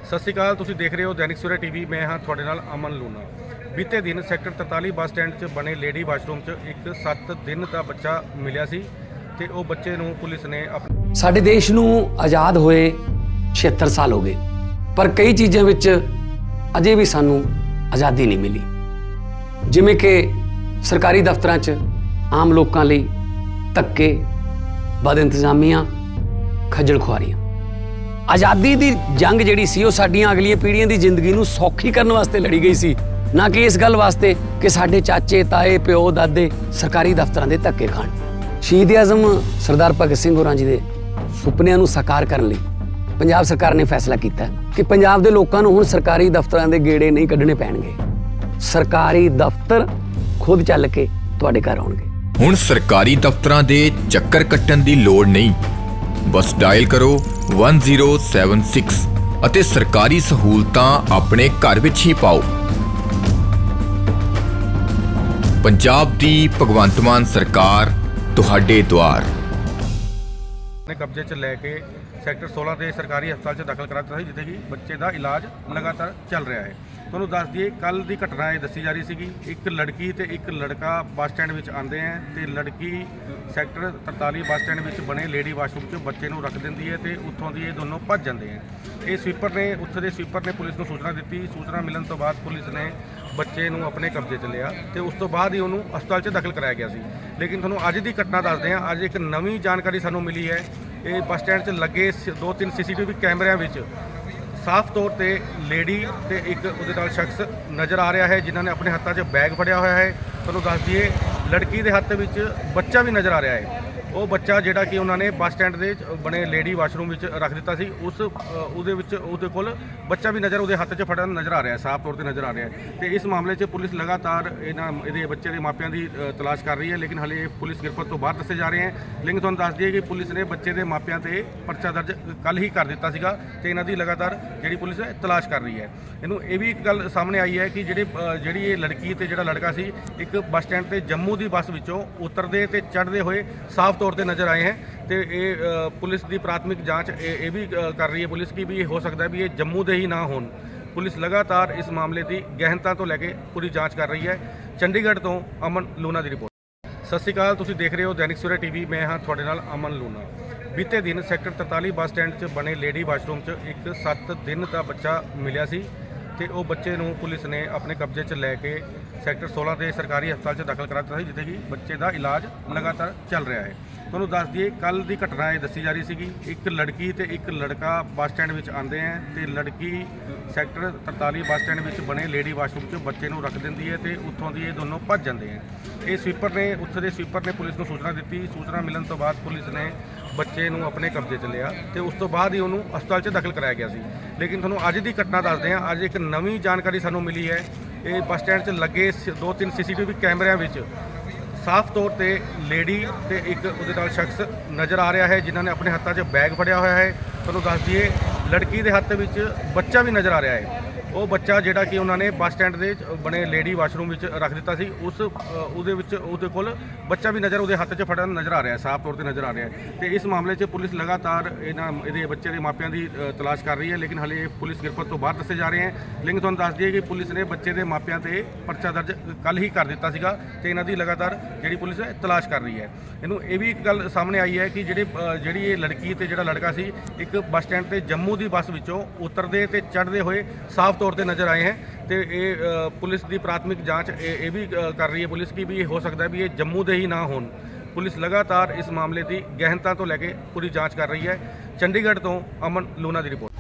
सत श्री अकाल, तुसीं देख रहे हो दैनिक सवेरा टीवी। मैं हाँ तुहाडे नाल अमन लूना। बीते दिन सैक्टर 43 बस स्टैंड च बने लेडी वाशरूम च एक 7 दिन का बच्चा मिलिया सी ते उह बच्चे नूं पुलिस ने साडे देश नूं आज़ाद होए 76 साल हो गए, पर कई चीज़ों विच अजे भी सानूं आज़ादी नहीं मिली। जिवें कि सरकारी दफ्तरां च आम लोकां लई धक्के, बद इंतजामियां, खज्जल खुआरियां। आज़ादी दी जंग जिहड़ी सी, ओह साडीआं अगलीआं पीढ़ियां दी जिंदगी नूं सौखी करन वास्ते लड़ी गई सी, ना कि इस गल वास्ते कि साडे चाचे ताए प्यो दादे सरकारी दफ्तरां दे धक्के खाण। शहीद आज़म सरदार भगत सिंह होरां जी दे सुपनिਆਂ ਨੂੰ साकार करन लई पंजाब सरकार ने फैसला किया कि पंजाब दे लोकां नूं हुण सरकारी दफ्तरां दे गेड़े नहीं कढणे पैणगे। सरकारी दफ्तर खुद चल के तुहाडे घर आउणगे। हुण सरकारी दफ्तरां दे चक्कर कट्टण दी लोड़ नहीं, बस डायल करो 1076 ਅਤੇ सरकारी सहूलतां अपने घर विच ही पाओ। पंजाब दी भगवंत मान सरकार तुहाडे द्वार। ने कब्जे च लैके सैक्टर 16 के सरकारी हस्पताल च दाखिल करा दिता सी, जिथे कि बच्चे का इलाज लगातार चल रहा है। तुहानूं दस दईए कल की घटना ये दसी जा रही सी। एक लड़की तो एक लड़का बस स्टैंड में आते हैं तो लड़की सैक्टर 43 बस स्टैंड में बने लेडी वाशरूम च बच्चे नूं रख देंदी है तो उत्थों दी ये दोनों भज जाते हैं। ये स्वीपर ने उत्थे दे स्वीपर ने पुलिस को सूचना दी। सूचना मिलने तो बाद पुलिस ने बच्चे नूं अपने कब्जे च लिया तो उस तो बाद ही उन्होंने हस्पताल च दाखिल कराया गया सी। लेकिन तुहानूं अज की घटना दसदे हां। अज एक नवीं जानकारी सानूं मिली है। ये बस स्टैंड च लगे 2-3 CCTV कैमरिਆਂ ਵਿੱਚ साफ तौर पर लेडी तो एक ਉਹਦੇ ਨਾਲ शख्स नज़र आ रहा है जिन्होंने अपने हत्थों 'ਚ बैग फड़िया हुआ है। ਤੁਹਾਨੂੰ दस दईए लड़की के हत्थ ਵਿੱਚ बच्चा भी नज़र आ रहा है। वो बच्चा ਜਿਹੜਾ कि उन्होंने बस स्टैंड के बने लेडी वाशरूम ਵਿੱਚ रख दिता सी, ਉਹਦੇ ਕੋਲ बच्चा भी नज़र ਉਹਦੇ हत्थ 'ਚ फड़ा नज़र आ रहा है, साफ तौर पर नज़र आ रहा है। तो इस मामले 'ਚ पुलिस लगातार ਇਹਦੇ बच्चे के मापिਆਂ की तलाश कर रही है, लेकिन हले पुलिस गिरफ्त तो बाहर दसे जा रहे हैं। लेकिन ਤੁਹਾਨੂੰ दस दईए कि पुलिस ने बच्चे के मापिਆਂ ਤੇ परचा दर्ज कल ही कर दिता ਸੀਗਾ ਤੇ ਇਹਨਾਂ ਦੀ लगातार ਜਿਹੜੀ पुलिस तलाश कर रही है। ਇਹਨੂੰ ਇਹ ਵੀ ਇੱਕ ਗੱਲ ਸਾਹਮਣੇ आई है कि ਜਿਹੜੀ ਇਹ लड़की ਤੇ ਜਿਹੜਾ लड़का ਸੀ एक बस स्टैंड ਤੇ जम्मू की बस ਵਿੱਚੋਂ उतरते ਤੇ चढ़ते हुए साफ तौर पर नज़र आए हैं। तो ये पुलिस की प्राथमिक जांच ये भी कर रही है पुलिस की भी हो सकता है भी ये जम्मू के ही ना होन। पुलिस लगातार इस मामले की गहनता तो लैके पूरी जांच कर रही है। चंडीगढ़ तो अमन लूना की रिपोर्ट। सत श्री अकाल, तुसीं देख रहे हो दैनिक सवेरा टीवी। मैं हाँ तुहाडे नाल अमन लूना। बीते दिन सैक्टर 43 बस स्टैंड च बने लेडी वाशरूम च एक 7 दिन का बच्चा मिलिया सी ते उह बच्चे नूं पुलिस ने अपने कब्जे च लैके सैक्टर 16 के सरकारी हस्पताल च दाखिल करा दिता सी, जिथे कि बच्चे का इलाज लगातार चल रहा है। तुहानूं दस दईए कल की घटना ये दसी जा रही सी। एक लड़की तो एक लड़का बस स्टैंड में आते हैं तो लड़की सैक्टर 43 बस स्टैंड में बने लेडी वाशरूम च बच्चे नूं रख देंदी है तो उत्थों दी ये दोनों भज जाते हैं। ये स्वीपर ने उत्थे दे स्वीपर ने पुलिस को सूचना दी। सूचना मिलने तो बाद पुलिस ने बच्चे नूं अपने कब्जे च लिया तो उस तो बाद ही उन्होंने हस्पताल च दाखिल कराया गया सी। लेकिन तुहानूं अज की घटना दसदे हां। अज एक नवीं जानकारी सानूं मिली है। ये बस स्टैंड च लगे 2-3 CCTV कैमरिਆਂ ਵਿੱਚ साफ तौर पर लेडी तो एक ਉਹਦੇ ਨਾਲ शख्स नज़र आ रहा है जिन्होंने अपने हत्थों 'ਚ बैग फड़िया हुआ है। ਤੁਹਾਨੂੰ दस दईए लड़की के हत्थ ਵਿੱਚ बच्चा भी नज़र आ रहा है। वो बच्चा ਜਿਹੜਾ कि उन्होंने बस स्टैंड के बने लेडी वाशरूम ਵਿੱਚ रख दिता सी, ਉਹਦੇ ਕੋਲ बच्चा भी नज़र ਉਹਦੇ हत्थ 'ਚ फड़ा नज़र आ रहा है, साफ तौर पर नज़र आ रहा है। तो इस मामले 'ਚ पुलिस लगातार ਇਹਦੇ बच्चे के मापिਆਂ की तलाश कर रही है, लेकिन हले पुलिस गिरफ्त तो बाहर दसे जा रहे हैं। लेकिन ਤੁਹਾਨੂੰ दस दईए कि पुलिस ने बच्चे के मापिਆਂ ਤੇ परचा दर्ज कल ही कर दिता ਸੀਗਾ ਤੇ ਇਹਨਾਂ ਦੀ लगातार ਜਿਹੜੀ पुलिस तलाश कर रही है। ਇਹਨੂੰ ਇਹ ਵੀ ਇੱਕ ਗੱਲ ਸਾਹਮਣੇ आई है कि ਜਿਹੜੀ ਇਹ लड़की ਤੇ ਜਿਹੜਾ लड़का ਸੀ एक बस स्टैंड ਤੇ जम्मू की बस ਵਿੱਚੋਂ उतरते ਤੇ चढ़ते हुए साफ तौर पर नज़र आए हैं। तो ये पुलिस की प्राथमिक जांच ये भी कर रही है पुलिस की भी हो सकता है भी ये जम्मू के ही ना होन। पुलिस लगातार इस मामले की गहनता तो लैके पूरी जांच कर रही है। चंडीगढ़ तो अमन लूना की रिपोर्ट।